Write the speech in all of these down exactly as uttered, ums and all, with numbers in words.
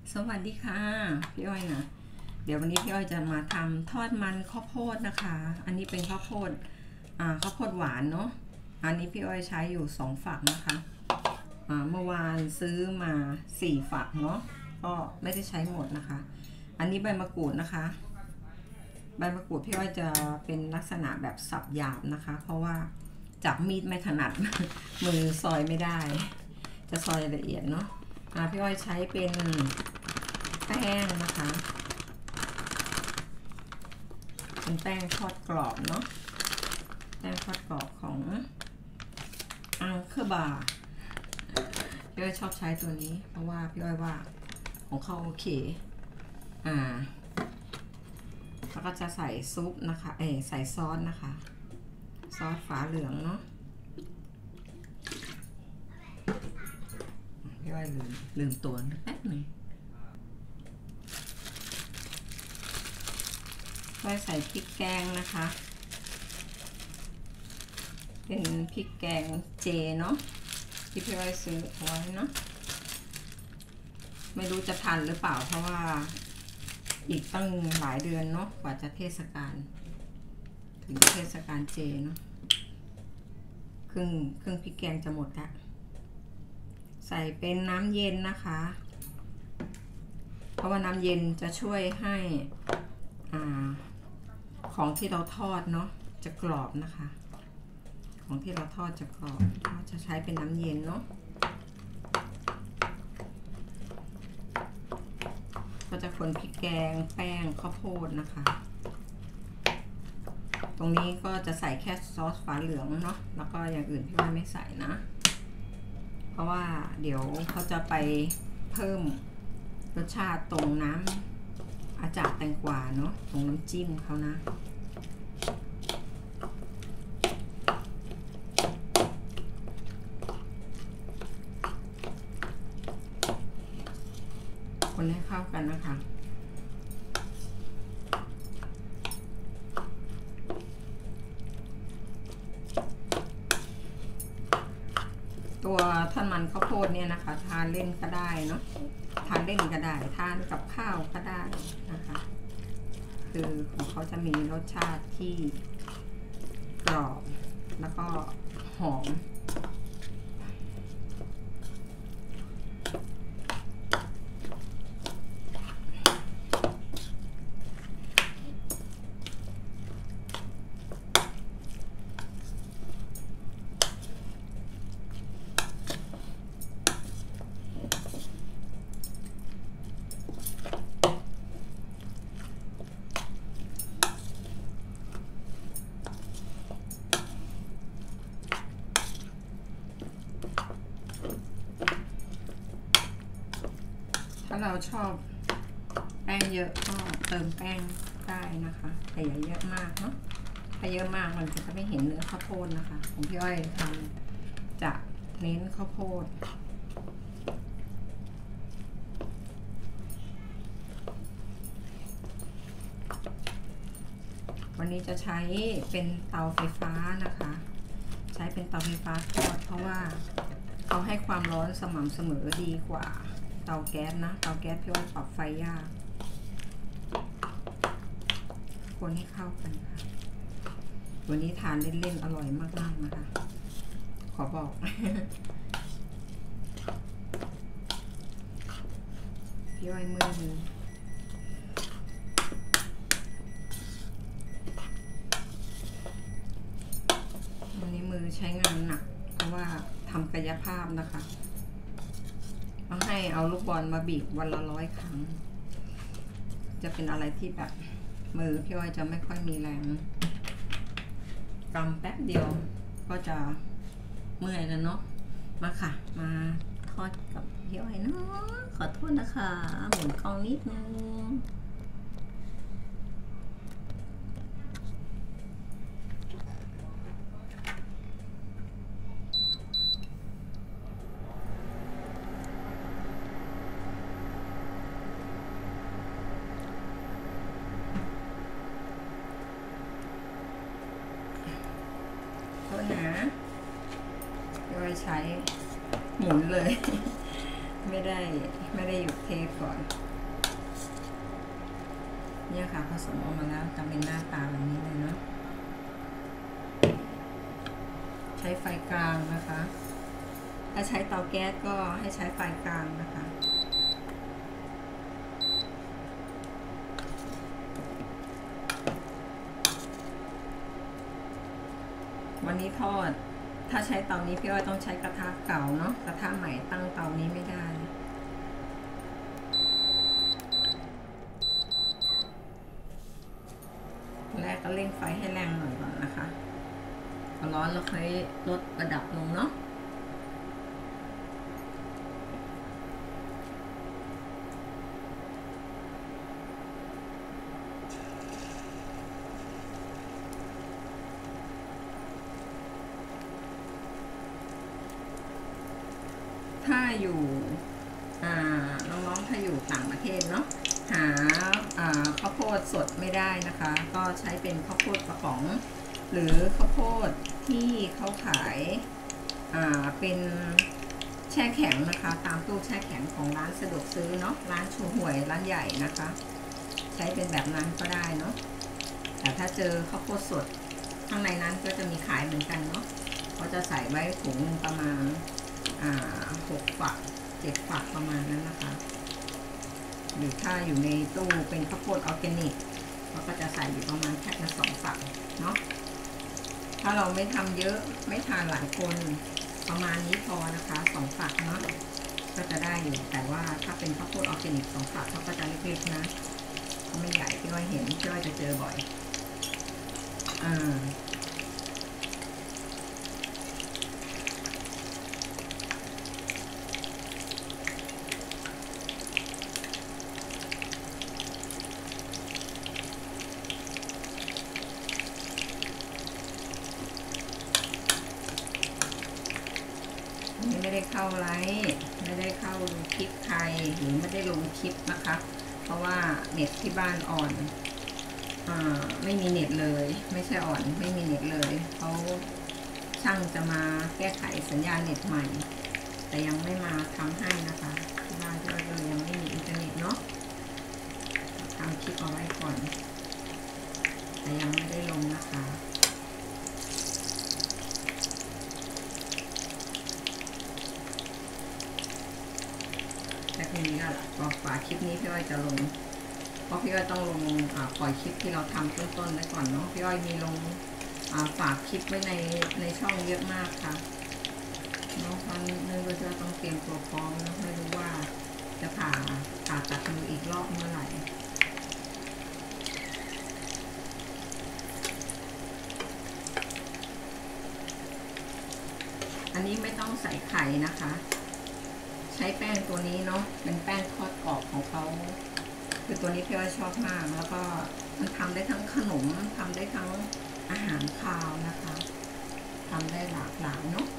สวัสดีค่ะพี่อ้อยนะเดี๋ยววันนี้พี่อ้อยจะมาทำทอดมันข้าวโพดนะคะอันนี้เป็นข้าวโพดอ่าข้าวโพดหวานเนาะอันนี้พี่อ้อยใช้อยู่สองฝักนะคะอ่าเมื่อวานซื้อมาสี่ฝักเนาะก็ไม่ได้ใช้หมดนะคะอันนี้ใบมะกรูดนะคะใบมะกรูดพี่อ้อยจะเป็นลักษณะแบบสับหยาบนะคะเพราะว่าจับมีดไม่ถนัด มือซอยไม่ได้จะซอยละเอียดเนาะพี่อ้อยใช้เป็นแป้งนะคะเป็นแป้งทอดกรอบเนาะแป้งทอดกรอบของอังเคอร์บาร์พี่อ้อยชอบใช้ตัวนี้เพราะว่าพี่อ้อยว่าของเขาโอเคอ่าแล้วก็จะใส่ซุปนะคะเออใส่ซอสนะคะซอสฝาเหลืองเนาะพี่อ้อยลืมลืมตัวแป๊บหนึ่งก็ใส่พริกแกงนะคะเป็นพริกแกงเจเนาะที่พี่อ้อยซื้อไว้เนาะไม่รู้จะทันหรือเปล่าเพราะว่าอีกตั้งหลายเดือนเนาะกว่าจะเทศกาลถึงเทศกาลเจเนาะครึ่งครึ่งพริกแกงจะหมดละใส่เป็นน้ำเย็นนะคะเพราะว่าน้ำเย็นจะช่วยให้อ่าของที่เราทอดเนาะจะกรอบนะคะของที่เราทอดจะกรอบเราจะใช้เป็นน้ำเย็นเนาะก็จะคนพริกแกงแป้งข้าวโพดนะคะตรงนี้ก็จะใส่แค่ซอสฝาเหลืองเนาะแล้วก็อย่างอื่นพี่ว่าไม่ใส่นะเพราะว่าเดี๋ยวเขาจะไปเพิ่มรสชาติตรงน้ำอาจารย์แตงกวาเนาะตรงน้ำจิ้มเขานะคนให้เข้ากันนะคะตัวทอดมันข้าวโพดเนี่ยนะคะทานเล่นก็ได้เนาะทานเล่นก็ได้ทานกับข้าวก็ได้นะคะคือของเขาจะมีรสชาติที่กรอบแล้วก็หอมถ้าเราชอบแป้งเยอะก็เติมแป้งได้นะคะแต่อย่าเยอะมากเนาะถ้าเยอะมากมันจะไม่เห็นเนื้อข้าวโพดนะคะของพี่อ้อยทำจะเน้นข้าวโพดวันนี้จะใช้เป็นเตาไฟฟ้านะคะใช้เป็นเตาไฟฟ้าทอดเพราะว่าเขาให้ความร้อนสม่ำเสมอดีกว่าเตาแก๊สนะเตาแก๊สพี่ว่าปรับไฟยากคนให้เข้ากันค่ะวันนี้ทานเล่นๆอร่อยมากๆนะคะขอบอก พี่อ้อยมือมือวันนี้มือใช้งานหนักเพราะว่าทำกายภาพนะคะต้องให้เอาลูกบอลมาบีบวันละร้อยครั้งจะเป็นอะไรที่แบบมือพี่อ้อยจะไม่ค่อยมีแรงกำแป๊บเดียวก็จะเมื่อยแล้วเนาะมาค่ะมาทอดกับพี่อ้อยเนาะขอโทษนะคะหมุนกล้องนิดนึงนะพี่อ้อยใช้หมุนเลยไม่ได้ไม่ได้หยุดเทก่อนเนี่ยค่ะผสมออกมาแล้วจะเป็นหน้าตาแบบนี้เลยเนาะใช้ไฟกลางนะคะถ้าใช้เตาแก๊สก็ให้ใช้ไฟกลางนะคะวันนี้ทอดถ้าใช้เตานี้พี่อ้อยต้องใช้กระทะเก่าเนาะกระทะใหม่ตั้งเตานี้ไม่ได้แรกก็เร่งไฟให้แรงหน่อยก่อนนะคะพอร้อนแล้วค่อยลดระดับลงเนาะถ้าอยู่น้องๆถ้าอยู่ต่างประเทศเนาะหาข้าวโพดสดไม่ได้นะคะก็ใช้เป็นข้าวโพดกระป๋องหรือข้าวโพดที่เขาขายเป็นแช่แข็งนะคะตามตู้แช่แข็งของร้านสะดวกซื้อเนาะร้านชูห่วยร้านใหญ่นะคะใช้เป็นแบบนั้นก็ได้เนาะแต่ถ้าเจอข้าวโพดสดข้างในนั้นก็จะมีขายเหมือนกันเนาะเขาจะใส่ไว้ถุงประมาณหกฝักเจ็ดฝักประมาณนั้นนะคะหรือถ้าอยู่ในตู้เป็นข้าวโพดออร์แกนิกเราก็จะใส่อยู่ประมาณแพ็คละสองฝักเนาะถ้าเราไม่ทำเยอะไม่ทานหลายคนประมาณนี้พอนะคะสองฝักเนาะก็จะได้อยู่แต่ว่าถ้าเป็นข้าวโพดออร์แกนิกสองฝักเขาก็จะเล็กๆนะเขาไม่ใหญ่พี่อ้อยเห็นพี่อ้อยจะเจอบ่อยอ่าไม่ได้เข้าไลฟ์ไม่ได้เข้าดูคลิปใครหรือไม่ได้ลงคลิปนะคะเพราะว่าเน็ตที่บ้านอ่อนอ่าไม่มีเน็ตเลยไม่ใช่อ่อนไม่มีเน็ตเลยเขาช่างจะมาแก้ไขสัญญาณเน็ตใหม่แต่ยังไม่มาทำให้นะคะที่บ้านที่เรายังไม่มีอินเทอร์เน็ตเนาะทำคลิปเอาไว้ก่อนแต่ยังไม่ได้ลงนะคะแต่ทีนี้ก็ก็ฝากคลิปนี้พี่อ้อยจะลงเพราะพี่อ้อยต้องลงปล่อยคลิปที่เราทำต้นๆไว้ก่อนเนาะพี่อ้อยมีลงฝากคลิปไว้ในในช่องเยอะมากค่ะน้องพันเนื่องจากต้องเตรียมตัวพร้อมนะไม่รู้ว่าจะผ่าผ่าตัดมืออีกรอบเมื่อไหร่อันนี้ไม่ต้องใส่ไข่นะคะใช้แป้งตัวนี้เนาะเป็นแป้งทอดกรอบของเขาคือตัวนี้พี่อ้อยชอบมากแล้วก็มันทำได้ทั้งขนมทำได้ทั้งอาหารคาวนะคะทำได้หลากหลายเนาะ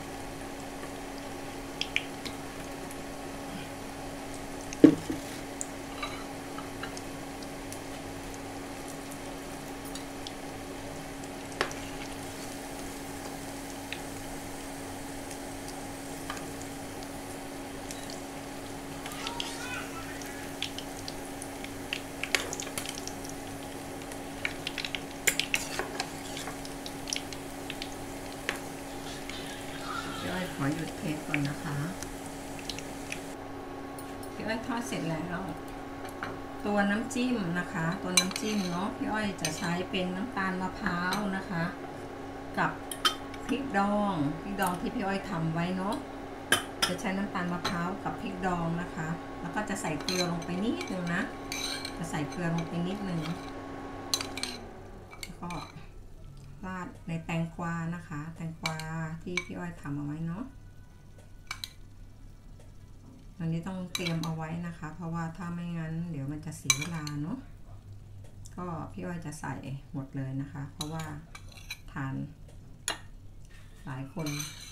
ขอหยุดเทสก่อนนะคะพี่อ้อยทอดเสร็จแล้วตัวน้ำจิ้มนะคะตัวน้ำจิ้มเนาะพี่อ้อยจะใช้เป็นน้ำตาลมะพร้าวนะคะกับพริกดองพริกดองที่พี่อ้อยทำไว้เนาะจะใช้น้ำตาลมะพร้าวกับพริกดองนะคะแล้วก็จะใส่เกลือลงไปนิดนึงนะจะใส่เกลือลงไปนิดนึงแล้วก็ราดในแตงกวานะคะแตงกวาที่พี่อ้อยทำเอาไว้เนาะอันนี้ต้องเตรียมเอาไว้นะคะเพราะว่าถ้าไม่งั้นเดี๋ยวมันจะเสียเวลาเนาะก็พี่อ้อยจะใส่หมดเลยนะคะเพราะว่าทานหลายคน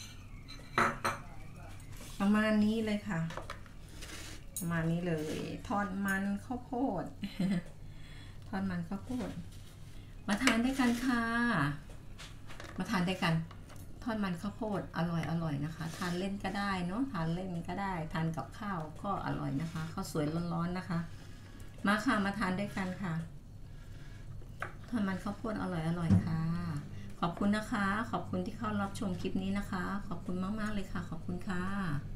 ประมาณนี้เลยค่ะประมาณนี้เลยทอดมันข้าวโพดทอดมันข้าวโพดมาทานด้วยกันค่ะมาทานด้วยกันททอดมันข้าวโพดอร่อยอร่อยนะคะทานเล่นก็ได้เนาะทานเล่นก็ได้ทานกับข้าวก็อร่อยนะคะข้าวสวยร้อนๆนะคะมาค่ะมาทานด้วยกันค่ะทอดมันข้าวโพดอร่อยอร่อยค่ะขอบคุณนะคะขอบคุณที่เข้ารับชมคลิปนี้นะคะขอบคุณมากๆเลยค่ะขอบคุณค่ะ